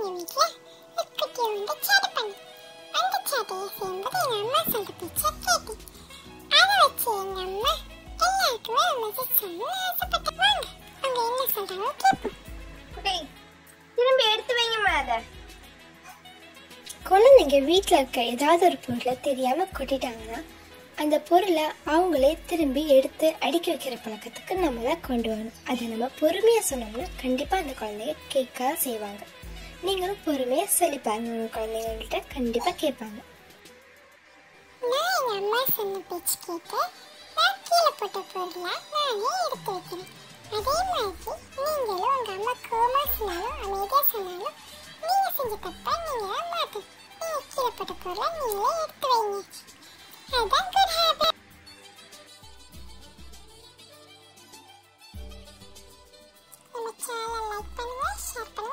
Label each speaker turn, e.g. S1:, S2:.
S1: வீட்ல குட்டி உண்டு சேட்டை பண்ணு. அந்த சேட்டையை செய்யும்போது எங்க அம்மா சொல்ற பேச்சை கேட்டு அதை வச்சு எங்க அம்மா எல்லாருக்குமே மெசேஜ் பண்ணி ஆசைப்பட்டு வாங்க அவங்க என்ன சொல்றாங்க கேட்போம்.
S2: திரும்பி எடுத்து வைங்கம்மா. அதை
S3: குழந்தைங்க வீட்டில் இருக்க ஏதாவது ஒரு பொருளை தெரியாமல் கொட்டிட்டாங்கன்னா அந்த பொருளை அவங்களே திரும்பி எடுத்து அடுக்கி வைக்கிற பழக்கத்துக்கு நம்ம தான் கொண்டு வரணும். அதை நம்ம பொறுமையாக சொன்னோம்னா கண்டிப்பாக அந்த குழந்தைங்க கேட்க செய்வாங்க. நீங்களும் பொறுமையாக சொல்லிப்பாங்க, உங்கள் குழந்தைங்கள்கிட்ட கண்டிப்பாக கேட்பாங்க.
S1: நான் எங்க அம்மா சொன்ன பேச்சு கேட்டு நான் கீழே போட்ட பொருளை நானே எடுத்து வைக்கிறேன். அதே மாதிரி நீங்களும் உங்க அம்மா கோமா சொன்னாலும் அமைதியா சொன்னாலும் நீங்க செஞ்ச தப்பா நீங்க மாத்து. நீங்க கீழே போட்ட பொருளை நீங்களே எடுத்து வைங்க. அதான் குட் ஹேபிட். நம்ம சேனலை லைக் பண்ணுங்க, ஷேர் பண்ணுங்க.